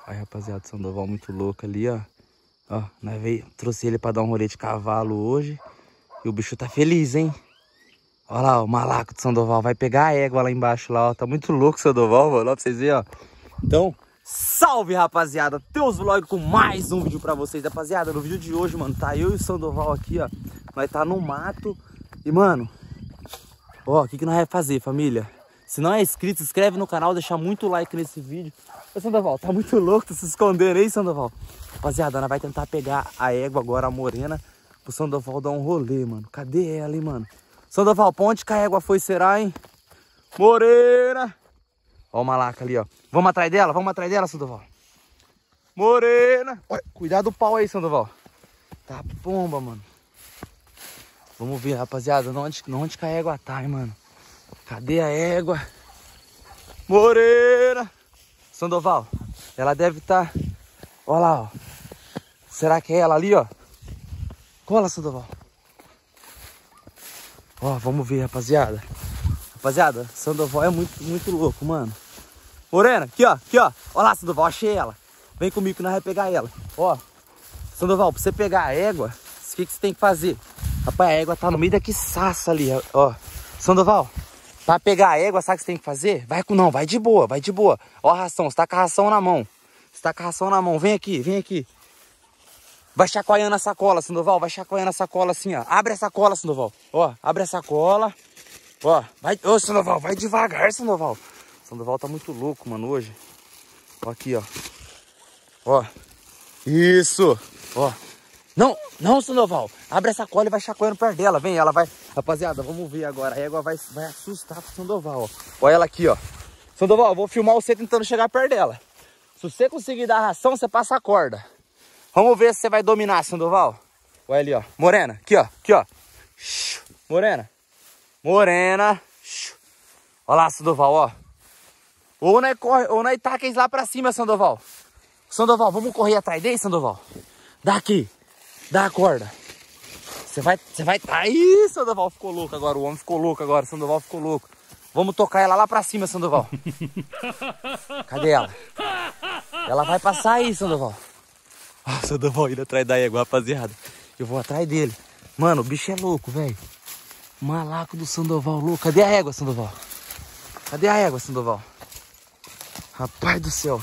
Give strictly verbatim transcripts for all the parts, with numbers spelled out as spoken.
Aí, rapaziada, o Sandoval muito louco ali, ó. Ó, nós veio, trouxe ele pra dar um rolê de cavalo hoje. E o bicho tá feliz, hein? Olha lá, o malaco do Sandoval. Vai pegar a égua lá embaixo, lá, ó. Tá muito louco o Sandoval, mano. Ó, pra vocês verem, ó. Então, salve, rapaziada. Teus vlogs com mais um vídeo pra vocês. Rapaziada, no vídeo de hoje, mano, tá eu e o Sandoval aqui, ó. Nós tá no mato. E, mano, ó, o que que nós vamos fazer, família? Se não é inscrito, se inscreve no canal, deixa muito like nesse vídeo. Ô, Sandoval, tá muito louco, tá se escondendo aí, Sandoval? Rapaziada, nós vai tentar pegar a égua agora, a morena, pro Sandoval dar um rolê, mano. Cadê ela, hein, mano? Sandoval, pra onde que a égua foi, será, hein? Morena! Ó o malaca ali, ó. Vamos atrás dela? Vamos atrás dela, Sandoval. Morena! Olha, cuidado do pau aí, Sandoval. Tá pomba, mano. Vamos ver, rapaziada, onde, onde que a égua tá, hein, mano? Cadê a égua? Morena! Sandoval, ela deve estar... Tá... Olha lá, ó. Será que é ela ali, ó? Cola, Sandoval. Ó, vamos ver, rapaziada. Rapaziada, Sandoval é muito, muito louco, mano. Morena, aqui, ó, aqui, ó. Olha lá, Sandoval, achei ela. Vem comigo que nós vamos pegar ela. Ó, Sandoval, pra você pegar a égua, o que, que você tem que fazer? Rapaz, a égua tá no meio da quiçaça ali, ó. Sandoval, pra pegar a égua, sabe o que você tem que fazer? Vai com, não, vai de boa, vai de boa. Ó a ração, você tá com a ração na mão. Você tá com a ração na mão, vem aqui, vem aqui. Vai chacoalhando a sacola, Sandoval, vai chacoalhando a sacola assim, ó. Abre a sacola, Sandoval. Ó, abre a sacola. Ó, vai, ô, Sandoval, vai devagar, Sandoval. Sandoval tá muito louco, mano, hoje. Ó, aqui, ó. Ó, isso. Ó, não, não, Sandoval. Abre a sacola e vai chacoalhando perto dela, vem, ela vai. Rapaziada, vamos ver agora, a égua vai, vai assustar pro Sandoval, ó. Olha ela aqui, ó. Sandoval, eu vou filmar você tentando chegar perto dela. Se você conseguir dar a ração, você passa a corda. Vamos ver se você vai dominar, Sandoval. Olha ali, ó. Morena, aqui, ó. Aqui, ó. Morena. Morena. Olha lá, Sandoval, ó. Ou nós corre, ou nós taca eles lá pra cima, Sandoval. Sandoval, vamos correr atrás dele, Sandoval. Dá aqui. Dá a corda. Você vai, você vai... Aí, Sandoval ficou louco agora. O homem ficou louco agora. Sandoval ficou louco. Vamos tocar ela lá pra cima, Sandoval. Cadê ela? Ela vai passar aí, Sandoval. Ah, o Sandoval indo atrás da égua, rapaziada. Eu vou atrás dele. Mano, o bicho é louco, velho. Malaco do Sandoval louco. Cadê a égua, Sandoval? Cadê a égua, Sandoval? Rapaz do céu.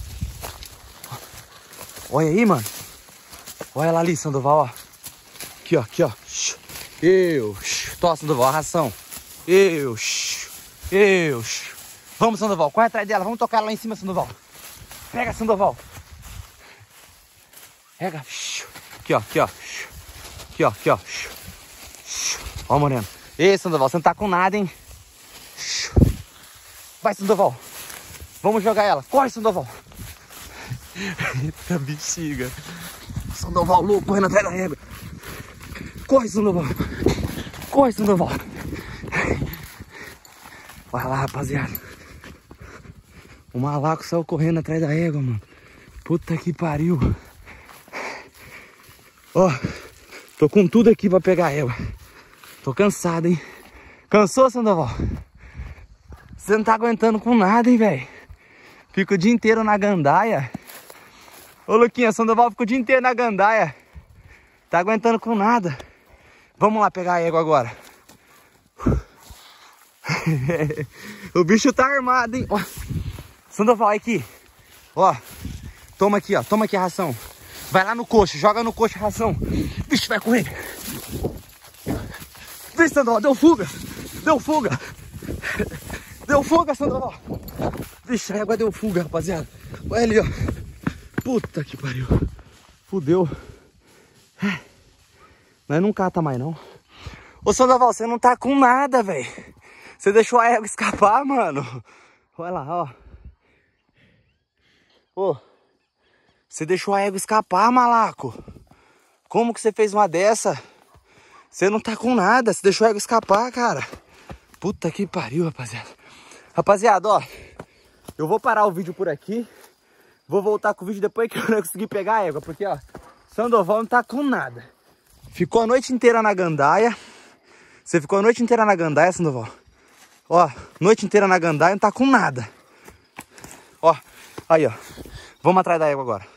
Olha aí, mano. Olha ela ali, Sandoval, ó. Aqui, ó, aqui, ó. Eu. Tó, Sandoval, a ração. Eu. Eu. Vamos, Sandoval, corre atrás dela. Vamos tocar ela lá em cima, Sandoval. Pega, Sandoval. Pega. Aqui, ó, aqui, ó. Aqui, ó, aqui, ó. Ó, Moreno. Ei, Sandoval, você não tá com nada, hein? Vai, Sandoval. Vamos jogar ela. Corre, Sandoval. Eita, bexiga. Sandoval louco, correndo atrás da égua. Corre, Sandoval. Corre, Sandoval. Vai lá, rapaziada. O malaco saiu correndo atrás da égua, mano. Puta que pariu. Ó, tô com tudo aqui pra pegar a égua. Tô cansado, hein? Cansou, Sandoval? Você não tá aguentando com nada, hein, velho? Fica o dia inteiro na gandaia. Ô, Luquinha, Sandoval fica o dia inteiro na gandaia. Tá aguentando com nada. Vamos lá pegar a égua agora. O bicho tá armado, hein? Ó, Sandoval, aqui. Ó, toma aqui, ó. Toma aqui a ração. Vai lá no coxo, joga no coxo a ração. Bicho, vai correr. Vem, Sandoval, deu fuga. Deu fuga. Deu fuga, Sandoval. Vixe, a égua deu fuga, rapaziada. Olha ali, ó. Puta que pariu. Fudeu. Nós não cata mais, não. Ô, Sandoval, você não tá com nada, velho. Você deixou a égua escapar, mano. Olha lá, ó. Ô, você deixou a égua escapar, malaco. Como que você fez uma dessa? Você não tá com nada. Você deixou a égua escapar, cara. Puta que pariu, rapaziada. Rapaziada, ó. Eu vou parar o vídeo por aqui. Vou voltar com o vídeo depois que eu não conseguir pegar a égua. Porque, ó, Sandoval não tá com nada. Ficou a noite inteira na gandaia. Você ficou a noite inteira na gandaia, Sandoval. Ó, noite inteira na gandaia, não tá com nada. Ó, aí, ó. Vamos atrás da égua agora.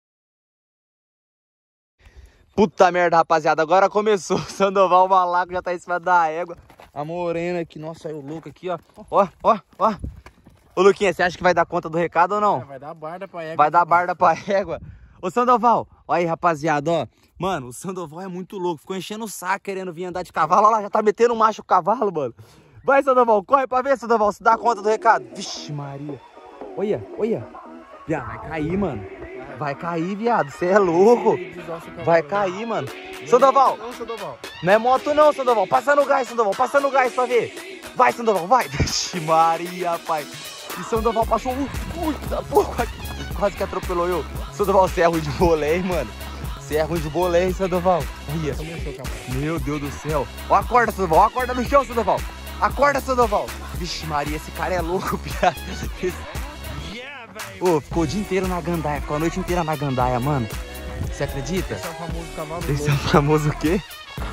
Puta merda, rapaziada. Agora começou. O Sandoval, o malaco, já tá em cima da égua. A morena aqui. Nossa, aí o louco aqui, ó. Ó, ó, ó. Ô, Luquinha, você acha que vai dar conta do recado ou não? É, vai dar barda pra égua. Vai dar barda pra égua. Ô, Sandoval. Olha aí, rapaziada, ó. Mano, o Sandoval é muito louco. Ficou enchendo o saco querendo vir andar de cavalo. Olha lá, já tá metendo macho o cavalo, mano. Vai, Sandoval. Corre pra ver, Sandoval. Se dá conta do recado. Vixe, Maria. Olha, olha. Viado, vai cair, mano. Vai cair, viado. Você é louco. Vai cair, mano. Sandoval. Não, Sandoval. Não é moto não, Sandoval. Passa no gás, Sandoval. Passa no gás pra ver. Vai, Sandoval, vai. Vixe, Maria, pai. E Sandoval passou um... Puta porra. Quase que atropelou eu. Sandoval, você é ruim de boleia, mano. Você é ruim de boleia, Sandoval. Olha. Meu Deus do céu. Ó, acorda, Sandoval. Ó, acorda no chão, Sandoval. Acorda, Sandoval. Vixe, Maria, esse cara é louco, piada. Ô, oh, ficou o dia inteiro na gandaia. Ficou a noite inteira na gandaia, mano. Você acredita? Esse é o famoso cavalo. Esse é o famoso o quê?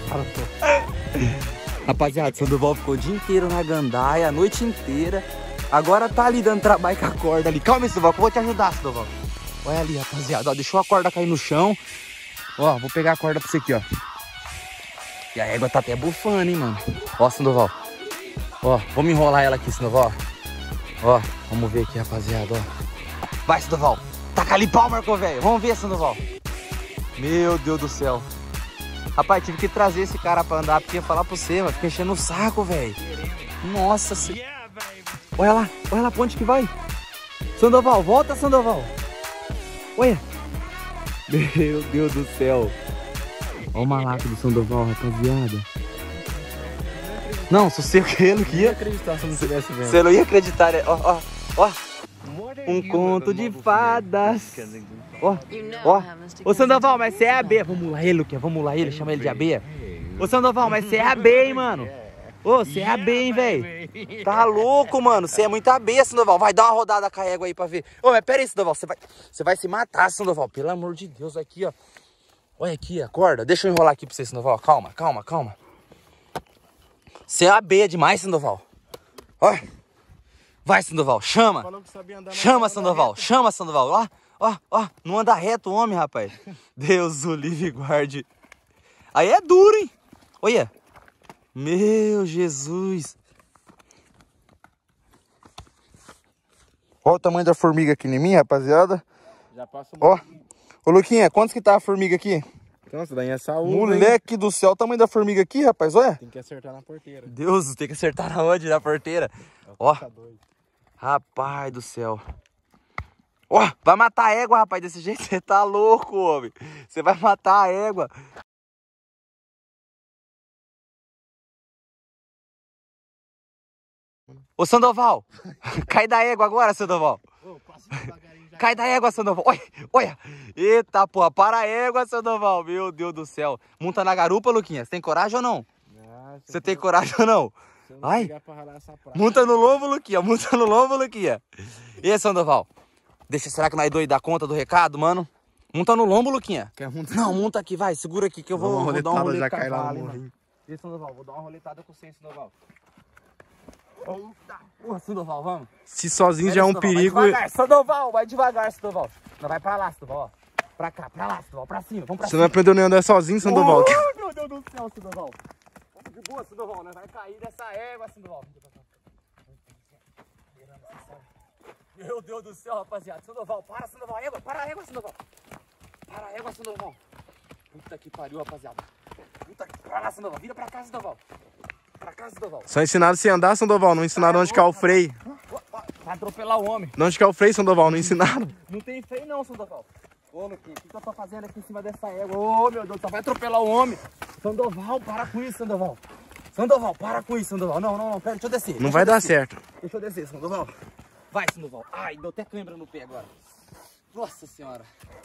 Rapaziada, Sandoval ficou o dia inteiro na gandaia, a noite inteira. Agora tá ali dando trabalho com a corda ali. Calma aí, Sandoval, que eu vou te ajudar, Sandoval. Olha ali, rapaziada. Ó, deixou a corda cair no chão. Ó, vou pegar a corda pra você aqui, ó. E a égua tá até bufando, hein, mano. Ó, Sandoval. Ó, vamos enrolar ela aqui, Sandoval. Ó, vamos ver aqui, rapaziada, ó. Vai, Sandoval. Taca ali pau, Marco, velho. Vamos ver, Sandoval. Meu Deus do céu. Rapaz, tive que trazer esse cara pra andar, porque ia falar pra você, mas fica enchendo o saco, velho. Nossa senhora. Olha lá, olha lá pra onde que vai. Sandoval, volta, Sandoval. Olha. Meu Deus do céu. Olha o malaco do Sandoval, rapaziada. Não, se você eu não ia acreditar se não tivesse vendo. Você não ia acreditar, né? Ó, ó, ó. Um conto de fadas. Ó, ó. Ô, Sandoval, mas você é a B. Vamos lá ele, Luquinha. Vamos lá ele, chama ele de A B. Ô, Sandoval, mas você é a B, hein, mano. Ô, você é a B, hein, velho. Tá louco, mano. Você é muito A B, Sandoval. Vai dar uma rodada com a égua aí pra ver. Ô, mas pera aí, Sandoval. Você vai, você vai se matar, Sandoval. Pelo amor de Deus, aqui, ó. Olha aqui, acorda. Deixa eu enrolar aqui pra você, Sandoval. Calma, calma, calma. Você é a B demais, Sandoval. Ó. Vai, Sandoval, chama. Chama, Sandoval, chama, Sandoval. Ó, ó, ó, não anda reto o homem, rapaz. Deus o livre e guarde. Aí é duro, hein? Olha. Meu Jesus. Olha o tamanho da formiga aqui em mim, rapaziada. Já passa um Ó. Ô, Luquinha, quantos que tá a formiga aqui? Nossa, daí é saúde. Moleque do céu, o tamanho da formiga aqui, rapaz, olha. Tem que acertar na porteira. Deus, tem que acertar na onde? Na porteira. Ó. Rapaz do céu. Ó, oh, vai matar a égua, rapaz, desse jeito. Você tá louco, homem. Você vai matar a égua. Ô, Sandoval. Cai da égua agora, Sandoval. Cai da égua, Sandoval. Olha, olha. Eita, porra. Para a égua, Sandoval. Meu Deus do céu. Monta na garupa, Luquinha. Você tem coragem ou não? Você tem coragem ou não? Ai, monta no lombo, Luquinha, monta no lombo, Luquinha. E aí, Sandoval? Deixa, será que nós dois dá conta do recado, mano? Monta no lombo, Luquinha. Quer montar? Não, monta aqui, vai, segura aqui que eu vou, vou dar uma roletada. Já cai lá no morrinho. E aí, Sandoval, vou dar uma roletada com você, Sandoval. Porra, Sandoval, vamos. Se sozinho Pera, já é um Sandoval, perigo. Vai devagar, Sandoval, vai devagar, Sandoval. Não, vai pra lá, Sandoval, ó. Pra cá, pra lá, Sandoval, pra cima, vamos pra Você cima. não aprendeu nem a andar sozinho, Sandoval. Oh, meu Deus do céu, Sandoval. De boa, Sandoval, né? Vai cair dessa égua, Sandoval. Meu Deus do céu, rapaziada. Sandoval, para, Sandoval. Égua, para a égua, Sandoval. Para a égua, Sandoval. Puta que pariu, rapaziada. Puta que... Pra lá, Sandoval. Vira pra cá, Sandoval. Pra cá, Sandoval. Só ensinaram você a andar, Sandoval. Não ensinaram onde que é o freio. Vai atropelar o homem. Onde que é o freio, Sandoval? Não ensinaram. Não tem freio não, Sandoval. Ô, Luquinha, o que, que eu tô fazendo aqui em cima dessa égua? Ô, meu Deus, só vai atropelar o homem. Sandoval, para com isso, Sandoval. Sandoval, para com isso, Sandoval. Não, não, não, pera, deixa eu descer. Não deixa vai dar descer. certo. Deixa eu descer, Sandoval. Vai, Sandoval. Ai, deu até cãibra no pé agora. Nossa senhora.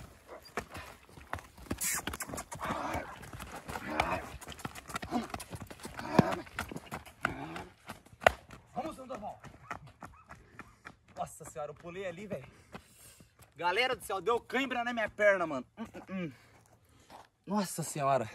Vamos, Sandoval. Nossa senhora, eu pulei ali, velho. Galera do céu, deu cãibra na minha perna, mano. Hum, hum, hum. Nossa senhora.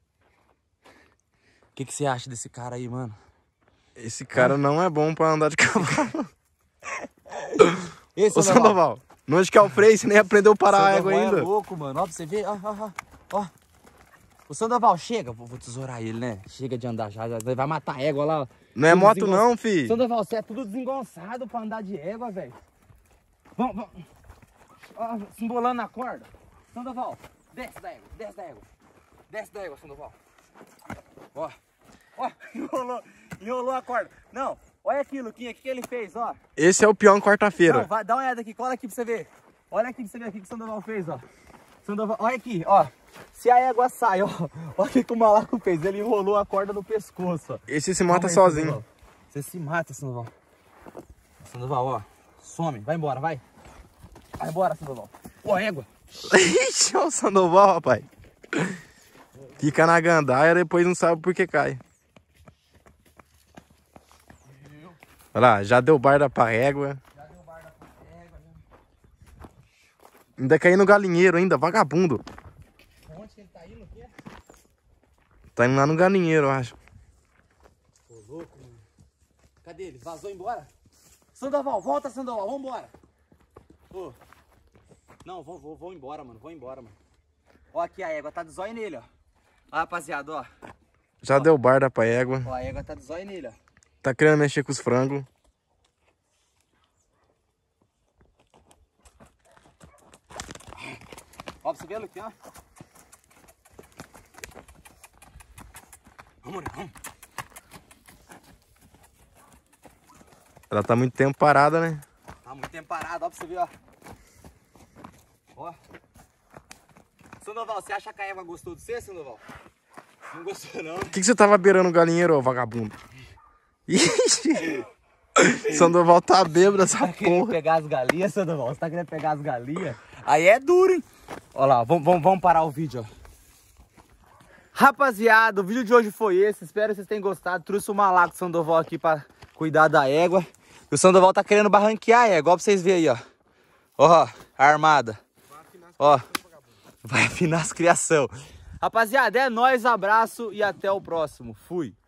O que, que você acha desse cara aí, mano? Esse cara ah. não é bom pra andar de cavalo. Esse Ô, Sandoval. Onde que é o freio? Você nem aprendeu a parar a Sandoval égua ainda. é louco, mano. Ó, pra você ver. Ó, ó, ó. Ó. O Sandoval, chega. Vou, vou tesourar ele, né? Chega de andar já. já vai matar a égua lá. Ó. Não é Tudo moto desengon- não, fi. Sandoval, você é tudo desengonçado pra andar de égua, velho. Vamos, vamos. Ó, se embolando na corda. Sandoval, desce da égua, desce da égua. Desce da égua, Sandoval. Ó. Ó, enrolou, enrolou a corda. Não, olha aqui, Luquinha, o que, que ele fez, ó. Esse é o peão quarta-feira. Não, vai, dá uma olhada aqui, cola aqui pra você ver. Olha aqui pra você ver aqui que o Sandoval fez, ó. Sandoval, olha aqui, ó. Se a égua sai, ó. Olha o que, que o malaco fez. Ele enrolou a corda no pescoço, ó. Esse se mata Calma aí, sozinho. Sandoval. Você se mata, Sandoval. Sandoval, ó. Some, vai embora, vai. Vai embora, Sandoval. Ó, égua. Ixi, olha o Sandoval, rapaz. Fica na gandaia, depois não sabe por que cai. Olha lá, já deu barda pra égua. Já deu barda pra égua, né? Ainda caiu no galinheiro ainda, vagabundo. Onde que ele tá indo aqui? Tá indo lá no galinheiro, eu acho. Ô, louco, mano. Cadê ele? Vazou embora? Sandoval, volta, Sandoval, vambora. Ô. Não, vou, vou, vou embora, mano. Vou embora, mano. Ó, aqui a égua tá de zóio nele, ó. Ó, rapaziada, ó. Já deu barda pra égua. Ó, a égua tá de zóio nele, ó. Tá querendo mexer com os frangos. Ó, pra você ver, Luquinha, ó. Vamos, vamos. Ela tá muito tempo parada, né? Tá muito tempo parado, ó, pra você ver, ó. Ó. Sandoval, você acha que a égua gostou de você, Sandoval? Não gostou, não? Por que, que você tava beirando o galinheiro, ô vagabundo? Ixi! Sandoval tá bêbado essa Tá querendo porra. pegar as galinhas, Sandoval? Você tá querendo pegar as galinhas? Aí é duro, hein? Ó lá, vamos, vamos, vamos parar o vídeo, ó. Rapaziada, o vídeo de hoje foi esse. Espero que vocês tenham gostado. Trouxe o malaco do Sandoval aqui pra cuidar da égua. E o Sandoval tá querendo barranquear a égua, ó, pra vocês verem aí, ó. Ó, a armada. Ó, vai afinar as criação. Rapaziada, é nóis, abraço e até o próximo. Fui.